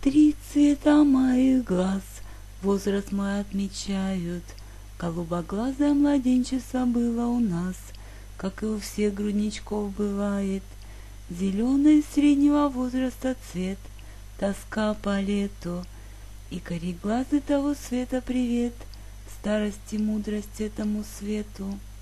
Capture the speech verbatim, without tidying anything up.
Три цвета моих глаз возраст мой отмечают. Голубоглазое младенчество было у нас, как и у всех грудничков бывает. Зеленый среднего возраста цвет, тоска по лету, и кореглазый того света привет, старости мудрость этому свету.